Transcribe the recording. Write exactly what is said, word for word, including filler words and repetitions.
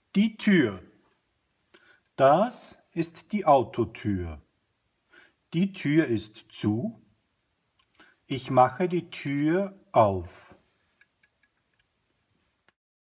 Die Tür. Das ist die Autotür. Die Tür ist zu. Ich mache die Tür auf.